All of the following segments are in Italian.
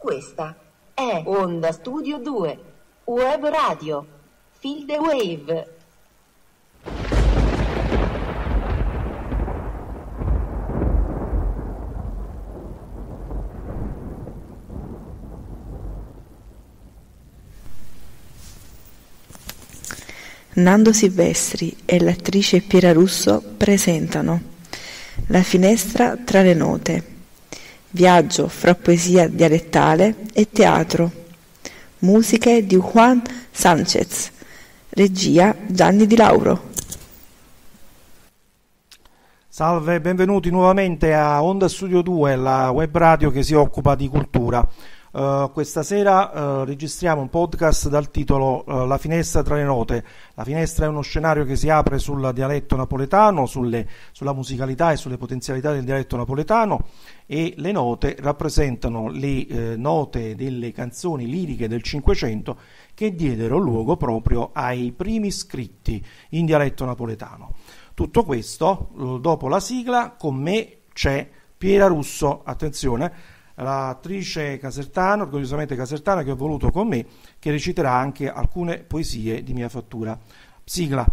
Questa è Onda Studio 2, Web Radio, Feel the Wave. Nando Silvestri e l'attrice Piera Russo presentano La finestra tra le note, viaggio fra poesia dialettale e teatro, musiche di Juan Sanchez, regia Gianni Di Lauro. Salve, benvenuti nuovamente a Onda Studio 2, la web radio che si occupa di cultura. Questa sera registriamo un podcast dal titolo La finestra tra le note. La finestra è uno scenario che si apre sul dialetto napoletano, sulla musicalità e sulle potenzialità del dialetto napoletano, e le note rappresentano le note delle canzoni liriche del Cinquecento che diedero luogo proprio ai primi scritti in dialetto napoletano. Tutto questo dopo la sigla. Con me c'è Piera Russo, attenzione, l'attrice casertana, orgogliosamente casertana, che ho voluto con me, che reciterà anche alcune poesie di mia fattura. Sigla.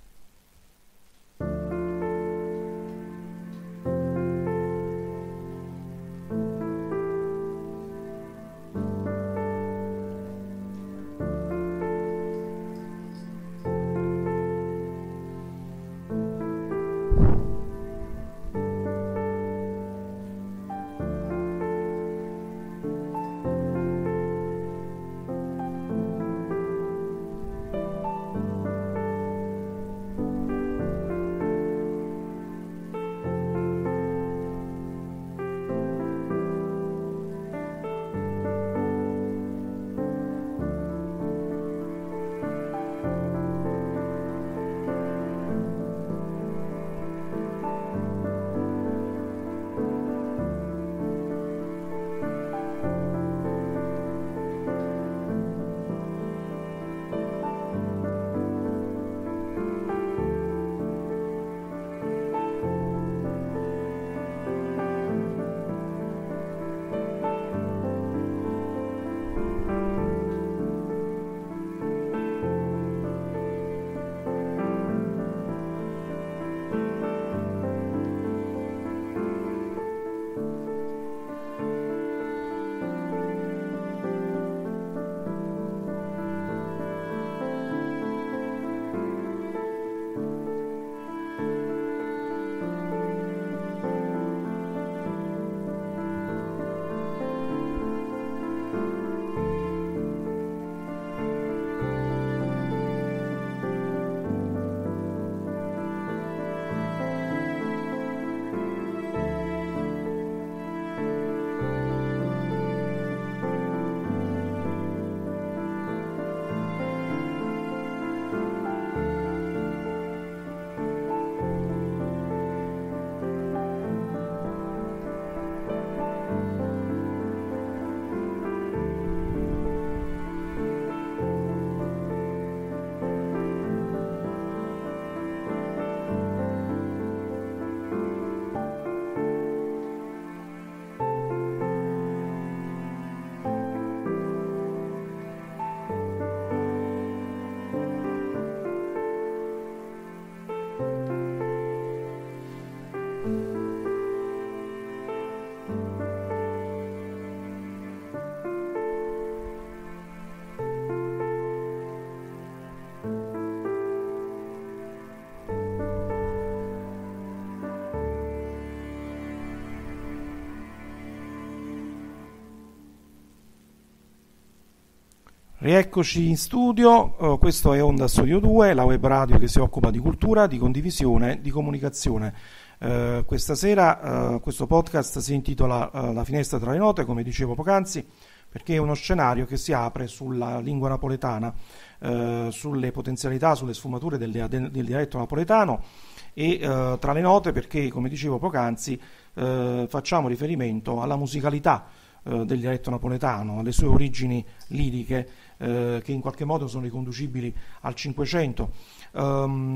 Rieccoci in studio, questo è Onda Studio 2, la web radio che si occupa di cultura, di condivisione, di comunicazione. Questa sera questo podcast si intitola La finestra tra le note, come dicevo poc'anzi, perché è uno scenario che si apre sulla lingua napoletana, sulle potenzialità, sulle sfumature del dialetto napoletano, e tra le note perché, come dicevo poc'anzi, facciamo riferimento alla musicalità del dialetto napoletano, alle sue origini liriche, che in qualche modo sono riconducibili al Cinquecento.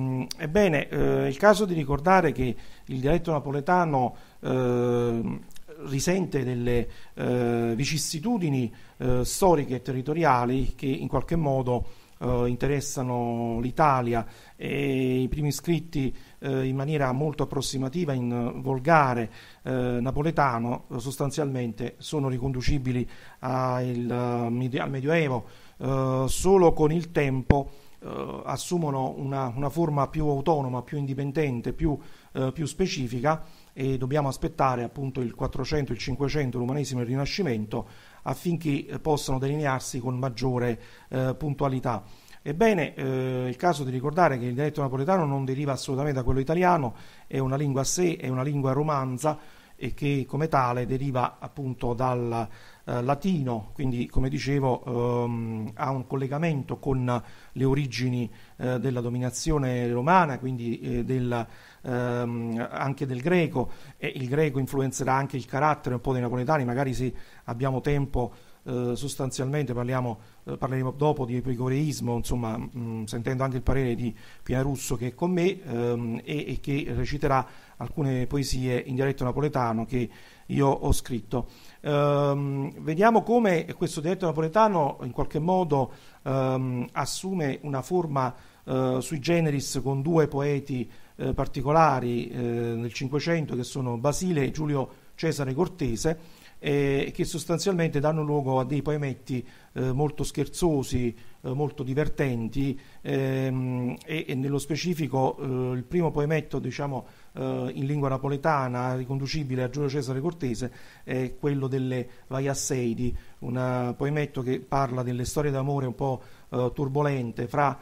Ebbene, è il caso di ricordare che il dialetto napoletano risente delle vicissitudini storiche e territoriali che in qualche modo interessano l'Italia, e i primi scritti in maniera molto approssimativa in volgare napoletano sostanzialmente sono riconducibili al Medioevo. Solo con il tempo assumono una forma più autonoma, più indipendente, più specifica, e dobbiamo aspettare appunto il 400, il 500, l'umanesimo e il Rinascimento affinché possano delinearsi con maggiore puntualità. Ebbene, è il caso di ricordare che il dialetto napoletano non deriva assolutamente da quello italiano, è una lingua a sé, è una lingua romanza, e che come tale deriva appunto dal latino, quindi come dicevo ha un collegamento con le origini della dominazione romana, quindi anche del greco, e il greco influenzerà anche il carattere un po' dei napoletani. Magari, se abbiamo tempo, sostanzialmente parleremo dopo di epicoreismo, insomma, sentendo anche il parere di Pierarusso, che è con me e che reciterà alcune poesie in dialetto napoletano che io ho scritto. Vediamo come questo dialetto napoletano in qualche modo assume una forma sui generis, con due poeti particolari del Cinquecento, che sono Basile e Giulio Cesare Cortese, che sostanzialmente danno luogo a dei poemetti molto scherzosi, molto divertenti, e nello specifico il primo poemetto, diciamo, in lingua napoletana riconducibile a Giulio Cesare Cortese è quello delle Vaiasseidi, un poemetto che parla delle storie d'amore un po' turbolente fra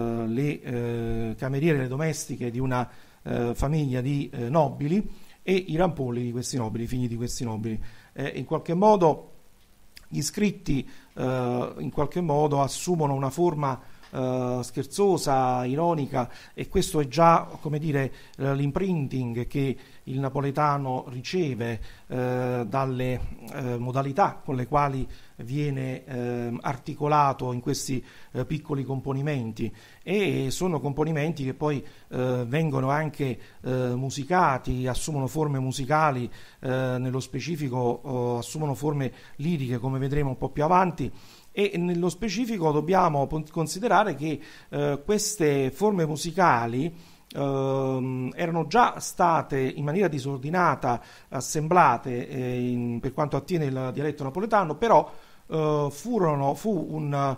le cameriere, le domestiche di una famiglia di nobili e i rampolli di questi nobili, figli di questi nobili. In qualche modo gli scritti in qualche modo assumono una forma scherzosa, ironica, e questo è già, come dire, l'imprinting che il napoletano riceve dalle modalità con le quali viene articolato in questi piccoli componimenti, e sono componimenti che poi vengono anche musicati, assumono forme musicali, nello specifico assumono forme liriche, come vedremo un po' più avanti. E nello specifico dobbiamo considerare che queste forme musicali erano già state in maniera disordinata assemblate per quanto attiene il dialetto napoletano, però fu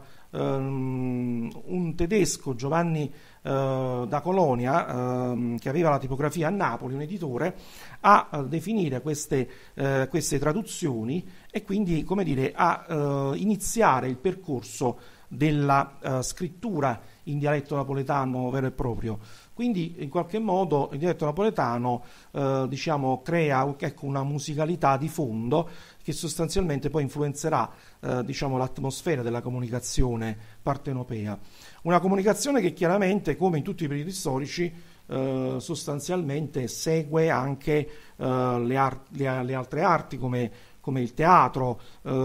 un tedesco, Giovanni da Colonia, che aveva la tipografia a Napoli, un editore, a definire queste traduzioni, e quindi, come dire, a iniziare il percorso della scrittura in dialetto napoletano vero e proprio. Quindi in qualche modo il dialetto napoletano diciamo, crea una musicalità di fondo che sostanzialmente poi influenzerà diciamo, l'atmosfera della comunicazione partenopea. Una comunicazione che chiaramente, come in tutti i periodi storici, sostanzialmente segue anche le altre arti, come il teatro.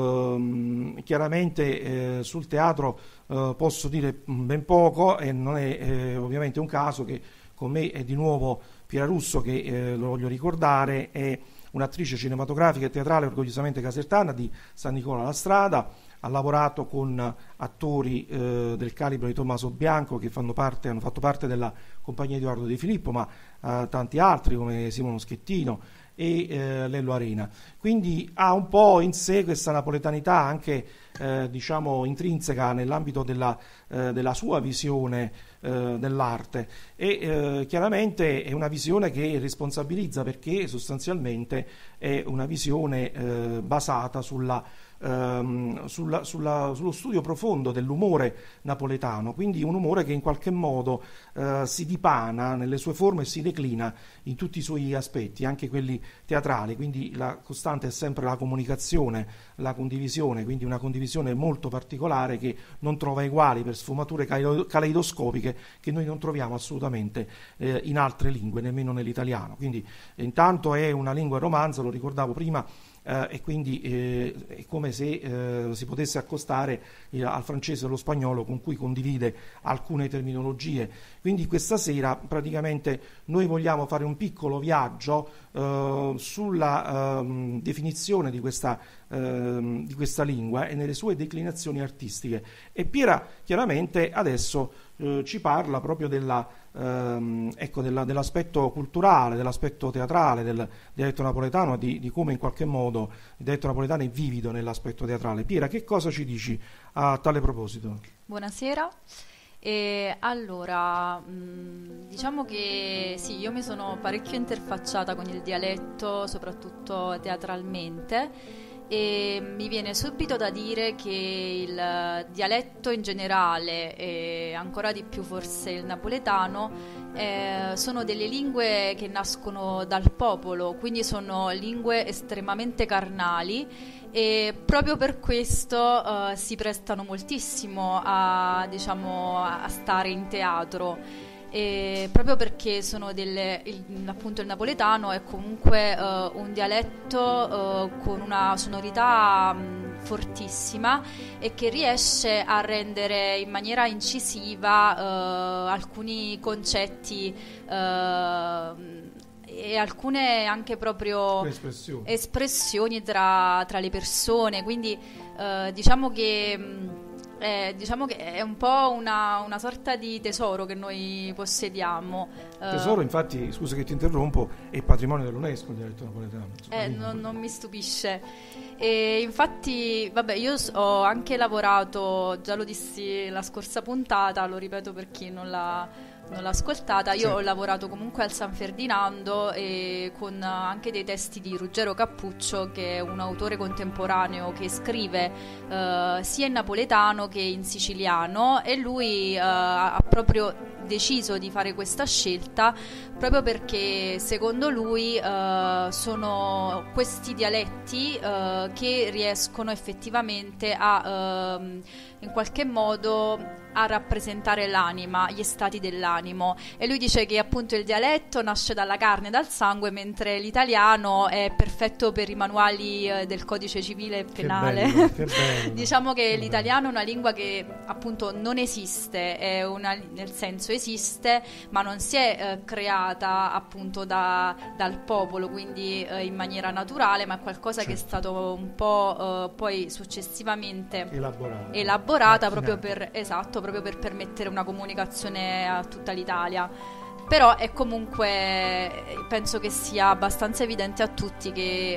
Chiaramente sul teatro posso dire ben poco, e non è ovviamente un caso che con me è di nuovo Pierarusso, che lo voglio ricordare, è un'attrice cinematografica e teatrale orgogliosamente casertana di San Nicola la Strada. Ha lavorato con attori del calibro di Tommaso Bianco, che hanno fatto parte della compagnia di Edoardo De Filippo, ma tanti altri come Simone Schettino e Lello Arena. Quindi ha un po' in sé questa napoletanità anche diciamo intrinseca nell'ambito della sua visione dell'arte, e chiaramente è una visione che responsabilizza, perché sostanzialmente è una visione basata sullo studio profondo dell'umore napoletano, quindi un umore che in qualche modo si dipana nelle sue forme e si declina in tutti i suoi aspetti, anche quelli teatrali. Quindi la costante è sempre la comunicazione, la condivisione, quindi una condivisione molto particolare che non trova eguali per sfumature caleidoscopiche che noi non troviamo assolutamente in altre lingue, nemmeno nell'italiano. Quindi intanto è una lingua romanza, lo ricordavo prima, e quindi è come se si potesse accostare al francese e allo spagnolo, con cui condivide alcune terminologie. Quindi questa sera praticamente noi vogliamo fare un piccolo viaggio sulla definizione di questa lingua e nelle sue declinazioni artistiche. E Piera chiaramente adesso ci parla proprio dell'aspetto culturale, dell'aspetto teatrale del dialetto napoletano, di come in qualche modo il dialetto napoletano è vivido nell'aspetto teatrale. Piera, che cosa ci dici a tale proposito? Buonasera. Allora, diciamo che sì, io mi sono parecchio interfacciata con il dialetto, soprattutto teatralmente, e mi viene subito da dire che il dialetto in generale e ancora di più forse il napoletano sono delle lingue che nascono dal popolo, quindi sono lingue estremamente carnali e proprio per questo si prestano moltissimo a stare in teatro. E proprio perché sono appunto il napoletano è comunque un dialetto con una sonorità fortissima e che riesce a rendere in maniera incisiva alcuni concetti e alcune anche proprio espressioni tra le persone, quindi diciamo che è un po' una sorta di tesoro che noi possediamo. Tesoro, infatti, scusa che ti interrompo, è patrimonio dell'UNESCO il dialetto napoletano. Non mi stupisce. E infatti, vabbè, io ho anche lavorato, già lo dissi la scorsa puntata, lo ripeto per chi non l'ha ascoltata. Io ho lavorato comunque al San Ferdinando e con anche dei testi di Ruggero Cappuccio, che è un autore contemporaneo che scrive sia in napoletano che in siciliano, e lui ha proprio deciso di fare questa scelta proprio perché secondo lui sono questi dialetti che riescono effettivamente a in qualche modo a rappresentare l'anima, gli stati dell'animo, e lui dice che appunto il dialetto nasce dalla carne e dal sangue, mentre l'italiano è perfetto per i manuali del codice civile e penale. Che bello. Diciamo che l'italiano è una lingua che appunto non esiste, nel senso esiste, ma non si è creata appunto dal popolo, quindi in maniera naturale, ma è qualcosa che è stato un po' poi successivamente elaborata proprio per permettere una comunicazione a tutta l'Italia. Però è comunque, penso che sia abbastanza evidente a tutti che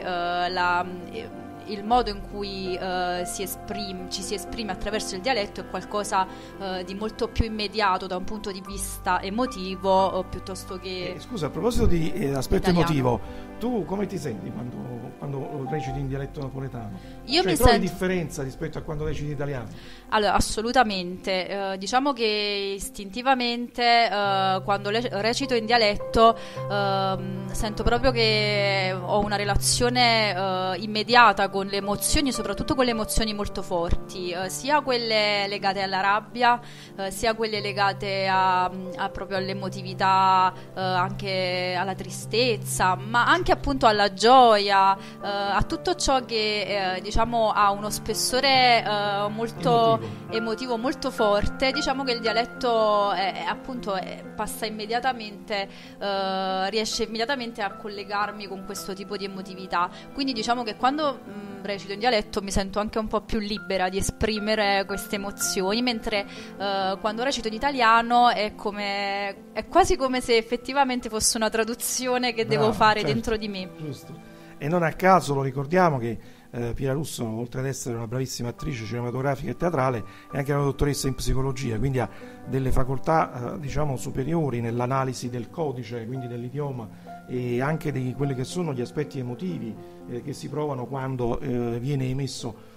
il modo in cui ci si esprime attraverso il dialetto è qualcosa di molto più immediato da un punto di vista emotivo, piuttosto che scusa, a proposito di aspetto italiano. emotivo, tu come ti senti quando reciti in dialetto napoletano? Io mi trovi sento differenza rispetto a quando reciti in italiano? Allora, assolutamente. Diciamo che istintivamente quando recito in dialetto sento proprio che ho una relazione immediata con le emozioni, soprattutto con le emozioni molto forti, sia quelle legate alla rabbia, sia quelle legate proprio all'emotività, anche alla tristezza, ma anche appunto alla gioia, a tutto ciò che diciamo ha uno spessore molto emotivo, molto forte. Diciamo che il dialetto passa immediatamente, riesce immediatamente a collegarmi con questo tipo di emotività. Quindi diciamo che quando recito in dialetto mi sento anche un po' più libera di esprimere queste emozioni, mentre quando recito in italiano è quasi come se effettivamente fosse una traduzione che devo fare dentro di me. Giusto. E non a caso lo ricordiamo che Piera Russo, oltre ad essere una bravissima attrice cinematografica e teatrale, è anche una dottoressa in psicologia, quindi ha delle facoltà diciamo superiori nell'analisi del codice, quindi dell'idioma, e anche di quelli che sono gli aspetti emotivi che si provano quando viene emesso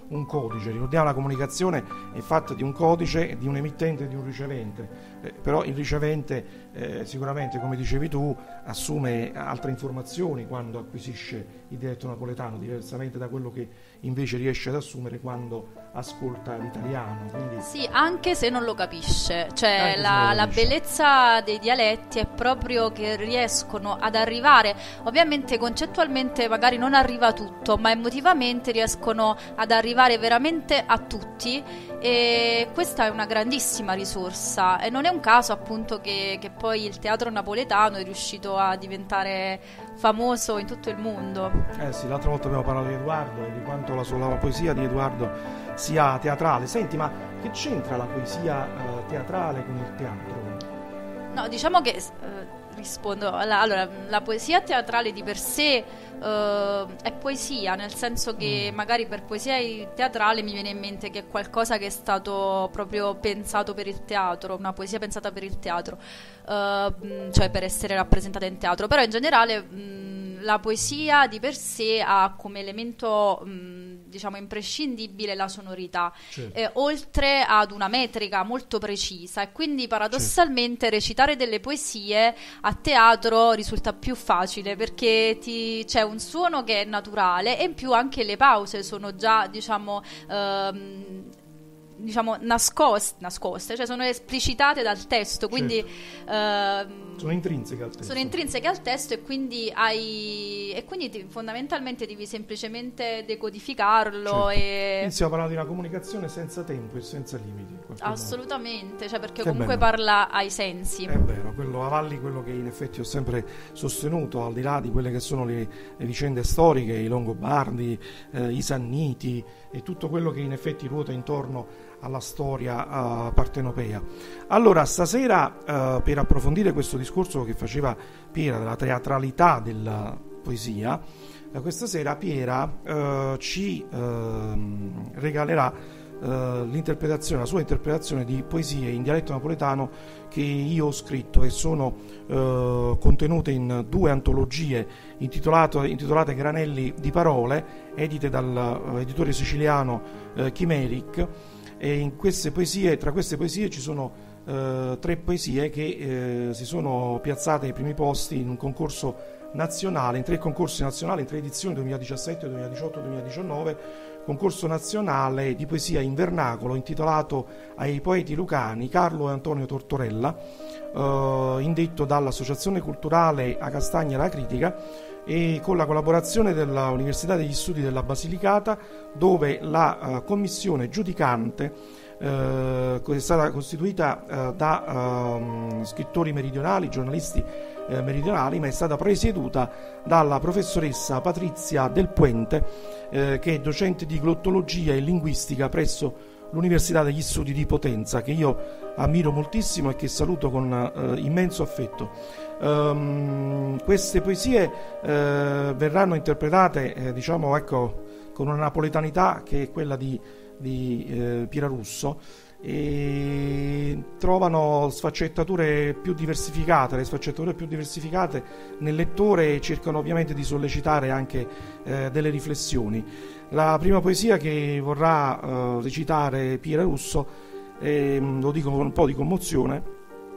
un codice. Ricordiamo, la comunicazione è fatta di un codice, di un emittente e di un ricevente, però il ricevente sicuramente, come dicevi tu, assume altre informazioni quando acquisisce il dialetto napoletano, diversamente da quello che invece riesce ad assumere quando ascolta l'italiano. Quindi... Sì, anche se non lo capisce, cioè la bellezza dei dialetti è proprio che riescono ad arrivare, ovviamente concettualmente magari non arriva tutto, ma emotivamente riescono ad arrivare veramente a tutti, e questa è una grandissima risorsa, e non è un caso appunto che poi il teatro napoletano è riuscito a diventare famoso in tutto il mondo. Sì, l'altra volta abbiamo parlato di Edoardo e di quanto la poesia di Edoardo sia teatrale. Senti, ma che c'entra la poesia teatrale con il teatro? No, diciamo che rispondo. Allora, la poesia teatrale di per sé è poesia, nel senso che magari per poesia teatrale mi viene in mente che è qualcosa che è stato proprio pensato per il teatro, una poesia pensata per il teatro, cioè per essere rappresentata in teatro, però in generale la poesia di per sé ha come elemento diciamo imprescindibile la sonorità, certo, oltre ad una metrica molto precisa, e quindi paradossalmente certo, recitare delle poesie a teatro risulta più facile perché c'è un suono che è naturale, e in più anche le pause sono già diciamo nascoste, cioè sono esplicitate dal testo, quindi certo, sono intrinseche al testo. Sono intrinseche al testo, e quindi fondamentalmente devi semplicemente decodificarlo. Certo. E stiamo parlando di una comunicazione senza tempo e senza limiti. Assolutamente, cioè perché che comunque bello, parla ai sensi. È vero, quello avalli quello che in effetti ho sempre sostenuto, al di là di quelle che sono le vicende storiche, i Longobardi, i Sanniti e tutto quello che in effetti ruota intorno alla storia partenopea. Allora, stasera per approfondire questo discorso che faceva Piera della teatralità della poesia, questa sera Piera ci regalerà la sua interpretazione di poesie in dialetto napoletano che io ho scritto, e sono contenute in 2 antologie intitolate Granelli di parole, edite dall'editore siciliano Chimeric. E in queste poesie, tra queste poesie ci sono 3 poesie che si sono piazzate ai primi posti in un concorso nazionale, in 3 concorsi nazionali, in 3 edizioni, 2017, 2018, 2019, concorso nazionale di poesia in vernacolo intitolato ai poeti lucani Carlo e Antonio Tortorella, indetto dall'Associazione Culturale A Castagna la Critica, e con la collaborazione dell'Università degli Studi della Basilicata, dove la commissione giudicante è stata costituita da scrittori meridionali, giornalisti meridionali, ma è stata presieduta dalla professoressa Patrizia Del Puente, che è docente di glottologia e linguistica presso l'Università degli Studi di Potenza, che io ammiro moltissimo e che saluto con immenso affetto. Queste poesie verranno interpretate con una napoletanità che è quella di Piera Russo, e trovano sfaccettature più diversificate. Le sfaccettature più diversificate nel lettore cercano ovviamente di sollecitare anche delle riflessioni. La prima poesia che vorrà recitare Piera Russo, lo dico con un po' di commozione,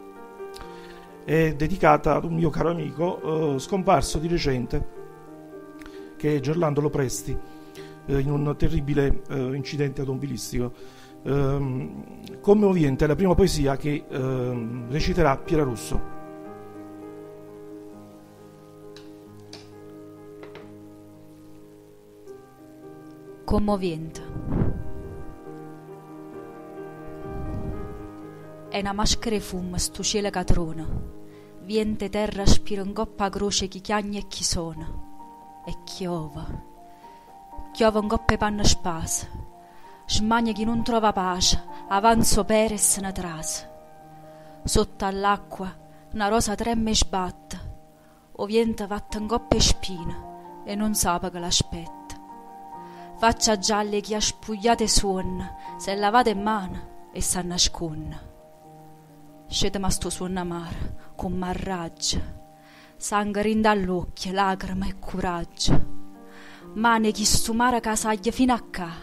è dedicata ad un mio caro amico scomparso di recente, che è Gerlando Lopresti, in un terribile incidente automobilistico. Commovente è la prima poesia che reciterà Piera Russo. Commovente. È una maschera di fumo, sto cielo catrona. Viente terra spira in coppa croce chi chiagna e chi suona. E chiova. Chiova in coppa panna spasa. Smagna chi non trova pace, avanzo pere e se ne trase. Sotto all'acqua una rosa tremme e sbatte. O viente vatta in coppa e spina e non sa che l'aspetta. Faccia gialle chi ha spugliate suona, se lavate in mano e sa nasconne. Scete ma sto suono amaro, con marraggia, sangue rinda all'occhio, lacrime e coraggio. Mane chi stumara casaglia fino a ca,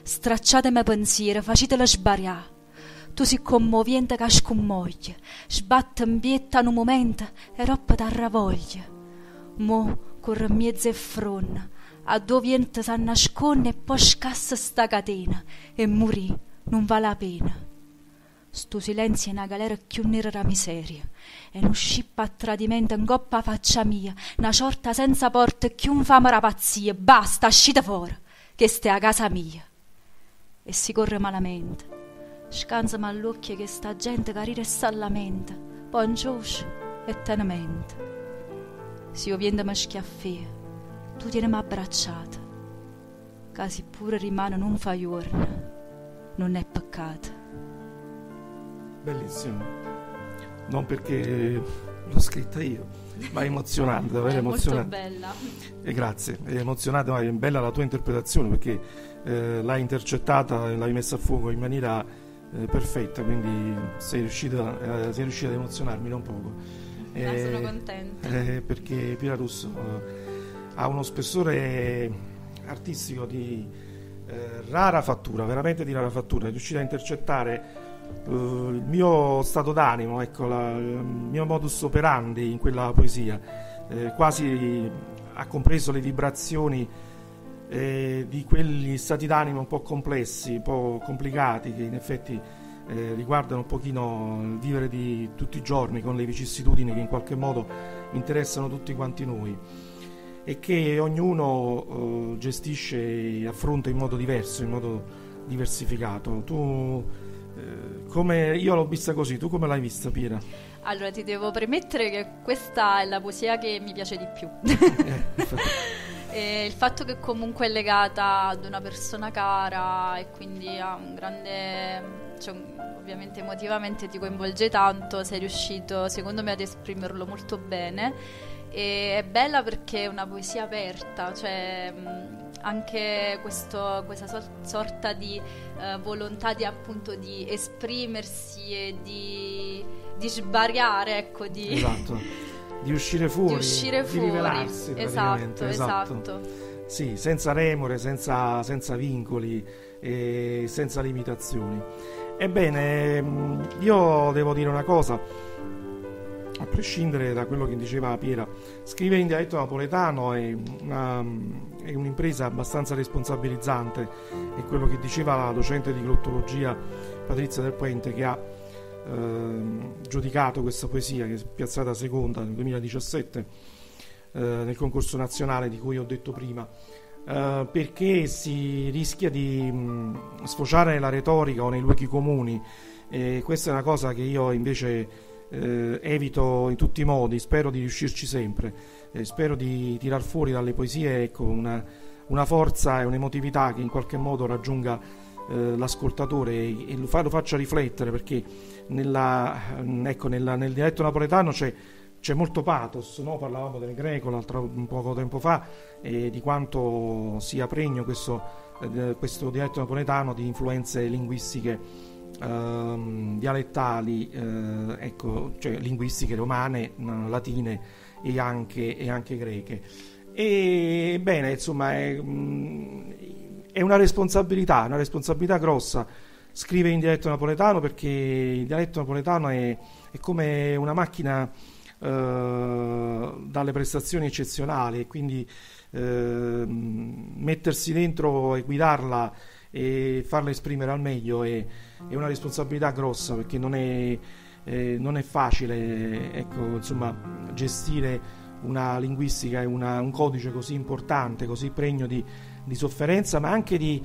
stracciatemi pensieri, facetela sbariare. Tu si commovente che scommoglie, sbatte in pietta in un momento e roppa t'arravoglia. Mo corre mezzo e fronna, a dove viente si nasconde e poi scassa sta catena e morì non vale la pena. Sto silenzio è una galera più nera la miseria e non scippa a tradimento in coppa a faccia mia, una sorta senza porta e chiun fama la pazzia. Basta, uscite fuori, che stai a casa mia. E si corre malamente, scansami all'occhio che sta gente che ride e s'allamenta, poi incioscia e te ne mente. Se io viendo mi schiaffia, tu tienimi abbracciata, casi pure rimane non fa giorno, non è peccato. Bellissimo, non perché l'ho scritta io, ma è emozionante, davvero è emozionante. Molto bella. Grazie, è emozionante, ma è bella la tua interpretazione perché l'hai intercettata e l'hai messa a fuoco in maniera perfetta, quindi sei riuscita ad emozionarmi non poco. Sono contenta. Perché Piera Russo ha uno spessore artistico di rara fattura, veramente di rara fattura, è riuscita a intercettare il mio stato d'animo, ecco, il mio modus operandi in quella poesia, quasi ha compreso le vibrazioni di quegli stati d'animo un po' complessi, un po' complicati, che in effetti riguardano un pochino il vivere di tutti i giorni, con le vicissitudini che in qualche modo interessano tutti quanti noi e che ognuno gestisce e affronta in modo diverso, in modo diversificato. Tu come io l'ho vista così, tu come l'hai vista, Piera? Allora ti devo premettere che questa è la poesia che mi piace di più. E il fatto che comunque è legata ad una persona cara e quindi ha un grande, cioè, ovviamente emotivamente ti coinvolge tanto, sei riuscito secondo me ad esprimerlo molto bene. E è bella perché è una poesia aperta, cioè anche questa sorta di volontà di appunto di esprimersi e di sbariare, ecco, esatto, di uscire fuori, di rivelarsi, esatto. Sì, senza remore, senza vincoli e senza limitazioni. Ebbene, io devo dire una cosa, a prescindere da quello che diceva Piera, scrivere in dialetto napoletano è un'impresa abbastanza responsabilizzante, è quello che diceva la docente di glottologia Patrizia Del Puente, che ha giudicato questa poesia, che è piazzata seconda nel 2017 nel concorso nazionale di cui ho detto prima, perché si rischia di sfociare nella retorica o nei luoghi comuni, e questa è una cosa che io invece evito in tutti i modi. Spero di riuscirci sempre, spero di tirar fuori dalle poesie, ecco, una forza e un'emotività che in qualche modo raggiunga l'ascoltatore e lo faccia riflettere, perché nel dialetto napoletano c'è molto pathos, no? Parlavamo del greco un poco tempo fa, e di quanto sia pregno questo dialetto napoletano di influenze linguistiche dialettali, ecco, cioè linguistiche romane, latine e anche greche. E bene, insomma, è una responsabilità grossa scrivere in dialetto napoletano, perché il dialetto napoletano è come una macchina dalle prestazioni eccezionali, e quindi mettersi dentro e guidarla e farla esprimere al meglio è una responsabilità grossa, perché non è facile, ecco, insomma, gestire una linguistica e un codice così importante, così pregno di sofferenza, ma anche di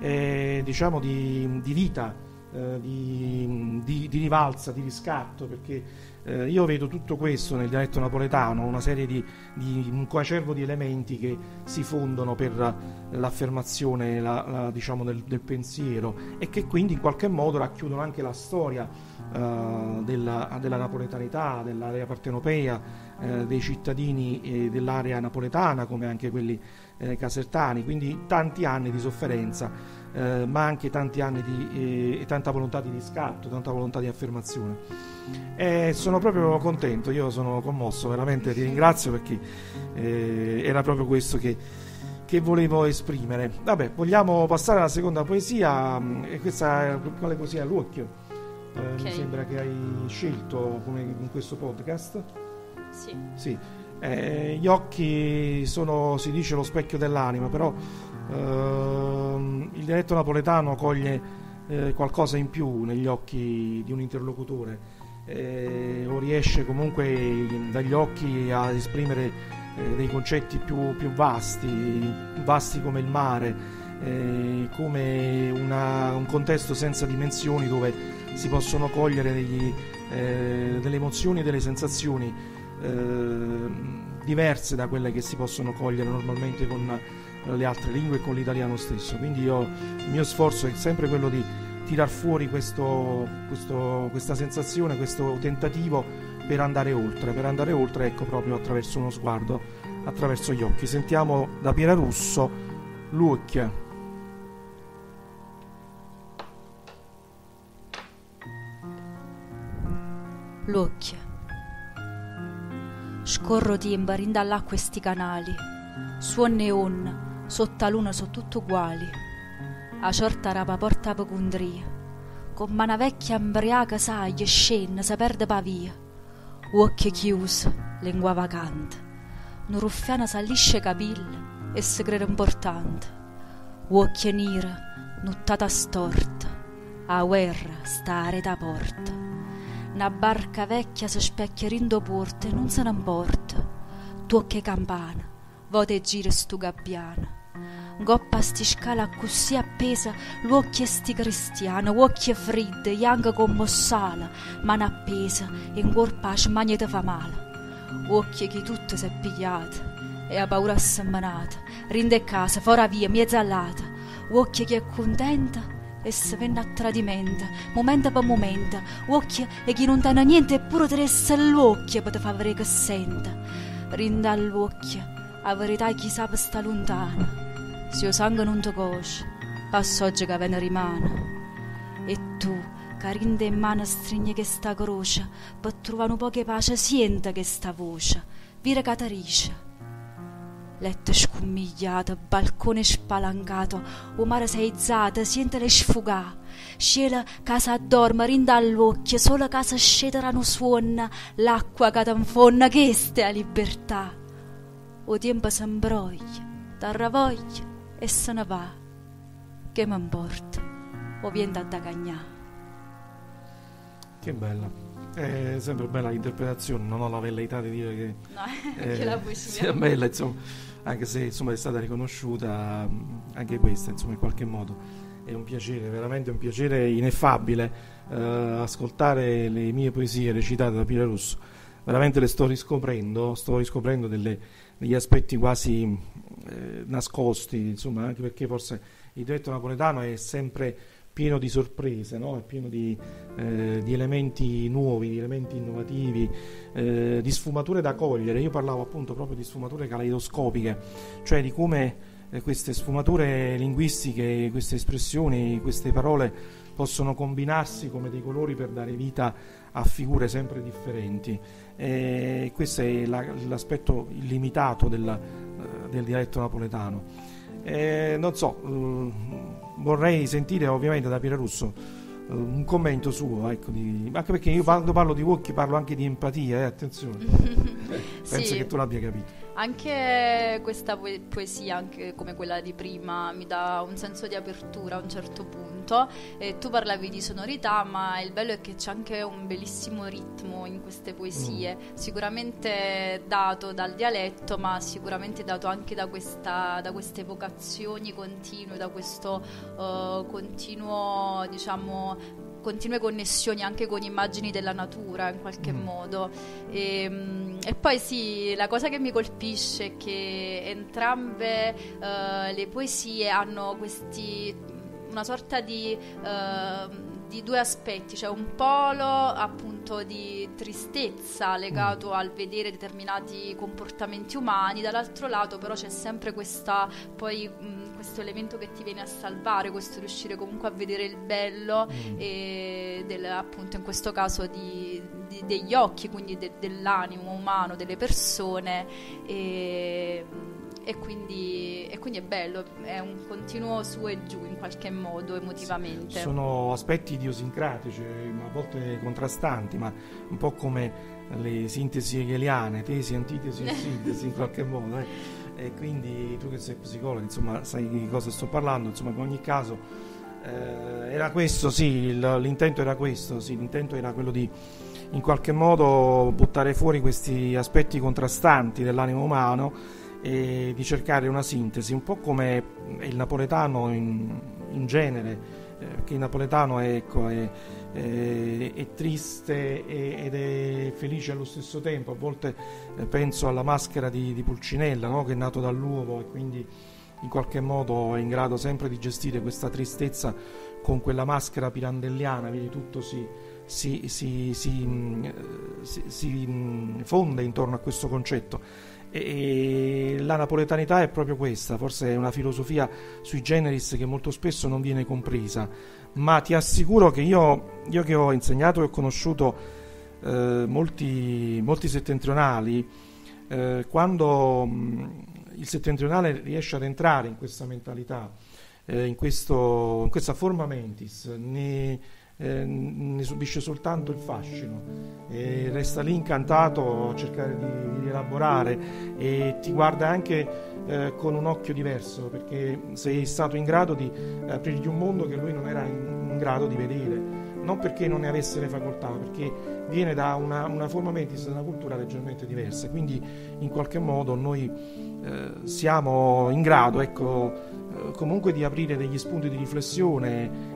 vita, di rivalsa, di riscatto, perché io vedo tutto questo nel dialetto napoletano, una serie di un coacervo di elementi che si fondono per l'affermazione del pensiero, e che quindi in qualche modo racchiudono anche la storia della napoletanità, dell'area partenopea, dei cittadini dell'area napoletana, come anche quelli casertani, quindi tanti anni di sofferenza, ma anche tanti anni e tanta volontà di riscatto, tanta volontà di affermazione. Sono proprio contento, io sono commosso, veramente ti ringrazio, perché era proprio questo che che volevo esprimere. Vabbè, vogliamo passare alla seconda poesia, e questa è quale poesia? L'occhio. Okay. Mi sembra che hai scelto come in questo podcast. Sì. Gli occhi sono, si dice, lo specchio dell'anima, però il dialetto napoletano coglie qualcosa in più negli occhi di un interlocutore, o riesce comunque dagli occhi a esprimere dei concetti più vasti come il mare, come un contesto senza dimensioni, dove si possono cogliere delle emozioni e delle sensazioni diverse da quelle che si possono cogliere normalmente con le altre lingue e con l'italiano stesso. Quindi il mio sforzo è sempre quello di tirar fuori questa sensazione, questo tentativo per andare oltre, ecco, proprio attraverso uno sguardo, attraverso gli occhi. Sentiamo da Pierarusso L'Uocchia. L'occhia. Scorro timba rinda all'acqua sti canali, suon e on, sotto la luna sono tutti uguali. A ciorta rapa porta pecundria, con mano vecchia imbriaca saglia scena si perde pavia. Occhi chiusi, lingua vacante, un ruffiano s'allisce capille e si crede importante. Occhi neri, nuttata storta, a guerra sta a rete porta. Una barca vecchia si specchia rindo porta e non se ne importa. Tuocche campana, vote gira stu gabbiano. Goppa sti scala così appesa, l'occhio sti cristiano, occhio fridde, ianga come sala, mano appesa, in corpa a smagna te fa male. Occhio che tutto si è pigliato, e ha paura assemmanata, rinde casa, fora via, mezz'allata. Occhio che è contenta, e se venne a tradimento, momento per momento. Occhio e chi non tiene niente, eppure te resta l'occhio per te fa vedere che sente. Rinde all'occhio, a verità chi sa per sta lontana. Se il sangue non ti conosce, passa oggi che ve ne rimane. E tu, che rinde in mano stringi che sta croce, per trovare un po' che pace, sente che sta voce, vira catarice. Letto scummigliato, balcone spalancato, o mare seizzata, sente le sfugà. Scela casa addorma, rinda all'occhio, solo casa scetera non suona, l'acqua che t'infonna, che ste a libertà. O tempo s'imbroglia, t'arravoglia e se ne va, che mi importa, o viene da cagnà. Che bella, è sempre bella l'interpretazione, non ho la velleità di dire che che la poesia sia bella, insomma, anche se insomma è stata riconosciuta anche questa, insomma, in qualche modo è un piacere, veramente un piacere ineffabile ascoltare le mie poesie recitate da Pierarusso. Veramente le sto riscoprendo degli aspetti quasi nascosti, insomma, anche perché forse il dialetto napoletano è sempre pieno di sorprese, no? È pieno di elementi nuovi, di elementi innovativi, di sfumature da cogliere. Io parlavo appunto proprio di sfumature caleidoscopiche, cioè di come queste sfumature linguistiche, queste espressioni, queste parole possono combinarsi come dei colori per dare vita a figure sempre differenti. Questo è l'aspetto illimitato del dialetto napoletano. Non so, vorrei sentire ovviamente da Pierarusso un commento suo, ecco, anche perché io quando parlo di occhi parlo anche di empatia, attenzione. Penso sì. che tu l'abbia capito. Anche questa poesia, anche come quella di prima, mi dà un senso di apertura a un certo punto. E tu parlavi di sonorità, ma il bello è che c'è anche un bellissimo ritmo in queste poesie, sicuramente dato dal dialetto, ma sicuramente dato anche da queste evocazioni continue, da questo continuo, diciamo, continue connessioni anche con immagini della natura in qualche modo. E poi sì, la cosa che mi colpisce è che entrambe le poesie hanno una sorta di due aspetti, cioè un polo appunto di tristezza legato al vedere determinati comportamenti umani, dall'altro lato però c'è sempre questo elemento che ti viene a salvare, questo riuscire comunque a vedere il bello appunto in questo caso degli occhi, quindi dell'animo umano, delle persone, e e quindi è bello, è un continuo su e giù in qualche modo emotivamente. Sono aspetti idiosincratici, a volte contrastanti, ma un po' come le sintesi hegeliane, tesi, antitesi e sintesi in qualche modo. E quindi tu che sei psicologo, insomma, sai di cosa sto parlando, insomma, in ogni caso era questo, sì, l'intento era questo, sì, l'intento era quello di in qualche modo buttare fuori questi aspetti contrastanti dell'animo umano e di cercare una sintesi, un po' come il napoletano in genere, perché il napoletano è triste ed è felice allo stesso tempo. A volte penso alla maschera di Pulcinella, no? Che è nato dall'uovo e quindi in qualche modo è in grado sempre di gestire questa tristezza con quella maschera pirandelliana, vedi, tutto si fonde intorno a questo concetto. E la napoletanità è proprio questa, forse è una filosofia sui generis che molto spesso non viene compresa, ma ti assicuro che io che ho insegnato e ho conosciuto molti settentrionali, quando il settentrionale riesce ad entrare in questa mentalità, in questa forma mentis, ne subisce soltanto il fascino e resta lì incantato a cercare di rielaborare, e ti guarda anche con un occhio diverso, perché sei stato in grado di aprirgli un mondo che lui non era in grado di vedere, non perché non ne avesse le facoltà, ma perché viene da una forma mentis, da una cultura leggermente diversa. Quindi in qualche modo noi siamo in grado, comunque di aprire degli spunti di riflessione,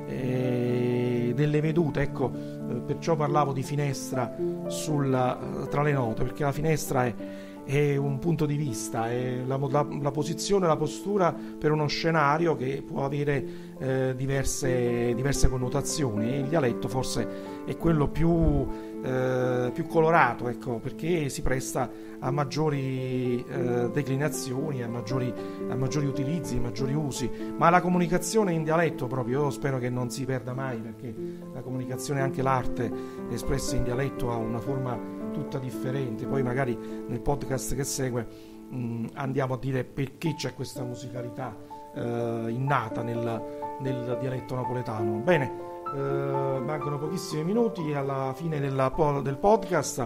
delle vedute, perciò parlavo di finestra tra le note, perché la finestra è un punto di vista, è la posizione, la postura per uno scenario che può avere diverse connotazioni, e il dialetto forse è quello più colorato, perché si presta a maggiori declinazioni, a maggiori utilizzi, a maggiori usi. Ma la comunicazione in dialetto proprio, io spero che non si perda mai, perché la comunicazione, anche l'arte espressa in dialetto, ha una forma tutta differente. Poi magari nel podcast che segue andiamo a dire perché c'è questa musicalità innata nel dialetto napoletano. Bene, mancano pochissimi minuti alla fine del podcast.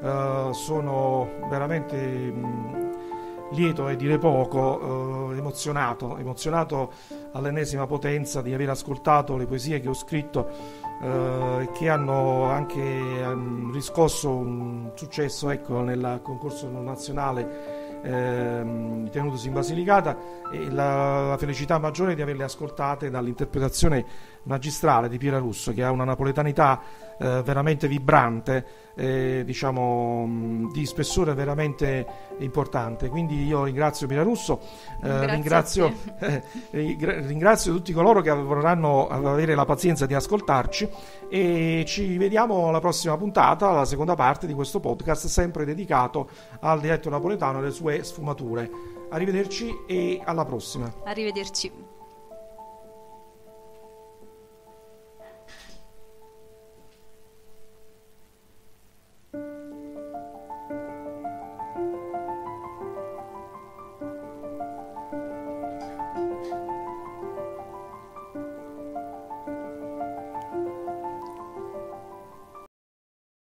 Sono veramente lieto e dire poco, emozionato all'ennesima potenza di aver ascoltato le poesie che ho scritto, che hanno anche riscosso un successo nel concorso nazionale tenutosi in Basilicata, e la felicità maggiore di averle ascoltate dall'interpretazione magistrale di Piera Russo, che ha una napoletanità veramente vibrante, di spessore veramente importante. Quindi io ringrazio Piera Russo, ringrazio tutti coloro che vorranno avere la pazienza di ascoltarci, e ci vediamo alla prossima puntata, alla seconda parte di questo podcast, sempre dedicato al dialetto napoletano e alle sue sfumature. Arrivederci e alla prossima. Arrivederci.